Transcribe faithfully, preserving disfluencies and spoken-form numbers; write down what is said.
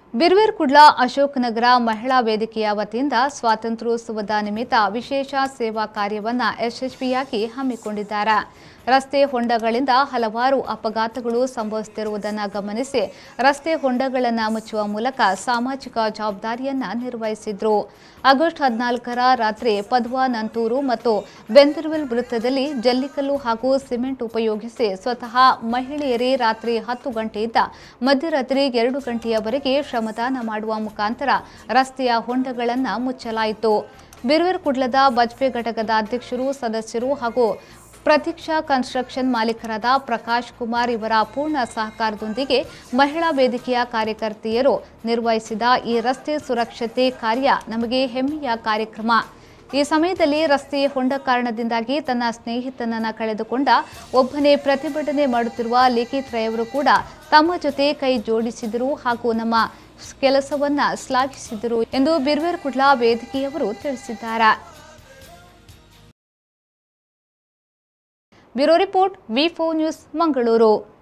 ಬಿರ್ವೇರ್ ಕುಡ್ಲ ಅಶೋಕ್ ನಗರ ಮಹಿಳಾ ವೇದಿಕೆಯ ವತಿಯಿಂದ ಸ್ವಾತಂತ್ರ್ಯೋತ್ಸವದ ನಿಮಿತ್ತ ವಿಶೇಷ ಸೇವಾ ಕಾರ್ಯವನ್ನು ಯಶಸ್ವಿಯಾಗಿ ಹಮ್ಮಿಕೊಂಡಿದ್ದಾರೆ. ರಸ್ತೆ ಹೊಂಡಗಳಿಂದ ಹಲವಾರು ಅಪಘಾತಗಳು ಸಂಭವಿಸುತ್ತಿರುವುದನ್ನು ಗಮನಿಸಿ ರಸ್ತೆ ಹೊಂಡಗಳನ್ನು ಮುಚ್ಚುವ ಮೂಲಕ ಸಾಮಾಜಿಕ ಜವಾಬ್ದಾರಿಯನ್ನು ನಿರ್ವಹಿಸಿದರು. ಆಗಸ್ಟ್ ಹದಿನಾಲ್ಕರ ರಾತ್ರಿ ಪದ್ವಾ ನಂತೂರು ಮತ್ತು ಬೆಂದರ್ವಿಲ್ ವೃತ್ತದಲ್ಲಿ ಜಲ್ಲಿಕಲ್ಲು ಹಾಗೂ ಸಿಮೆಂಟ್ ಉಪಯೋಗಿಸಿ ಸ್ವತಃ ಮಹಿಳೆಯರೇ ರಾತ್ರಿ ಹತ್ತು ಗಂಟೆಯಿಂದ ಮಧ್ಯರಾತ್ರಿ ಎರಡು ಗಂಟೆಯವರೆಗೆ ಶ್ರಮದಾನ ಮಾಡುವ ಮುಖಾಂತರ ರಸ್ತೆಯ ಹೊಂಡಗಳನ್ನು ಮುಚ್ಚಲಾಯಿತು. ಬಿರ್ವೇರ್ ಕುಡ್ಲದ ಬಜ್ಪೆ ಘಟಕದ ಅಧ್ಯಕ್ಷರು, ಸದಸ್ಯರು ಹಾಗೂ ಪ್ರತೀಕ್ಷಾ ಕನ್ಸ್ಟ್ರಕ್ಷನ್ ಮಾಲೀಕರಾದ ಪ್ರಕಾಶ್ ಕುಮಾರ್ ಇವರ ಪೂರ್ಣ ಸಹಕಾರದೊಂದಿಗೆ ಮಹಿಳಾ ವೇದಿಕೆಯ ಕಾರ್ಯಕರ್ತೆಯರು ನಿರ್ವಹಿಸಿದ ಈ ರಸ್ತೆ ಸುರಕ್ಷತೆ ಕಾರ್ಯ ನಮಗೆ ಹೆಮ್ಮೆಯ ಕಾರ್ಯಕ್ರಮ. ಈ ಸಮಯದಲ್ಲಿ ರಸ್ತೆ ಹೊಂಡ ಕಾರಣದಿಂದಾಗಿ ತನ್ನ ಸ್ನೇಹಿತನನ್ನು ಕಳೆದುಕೊಂಡ ಒಬ್ಬನೇ ಪ್ರತಿಭಟನೆ ಮಾಡುತ್ತಿರುವ ಲಿಖಿತ್ ರೈ ಅವರು ಕೂಡ ತಮ್ಮ ಜೊತೆ ಕೈ ಜೋಡಿಸಿದರು ಹಾಗೂ ನಮ್ಮ ಕೆಲಸವನ್ನ ಶ್ಲಾಘಿಸಿದರು ಎಂದು ಬಿರ್ವೇರ್ ಕುಡ್ಲ ವೇದಿಕೆಯವರು ತಿಳಿಸಿದ್ದಾರೆ. Bureau report V four News Mangaluru.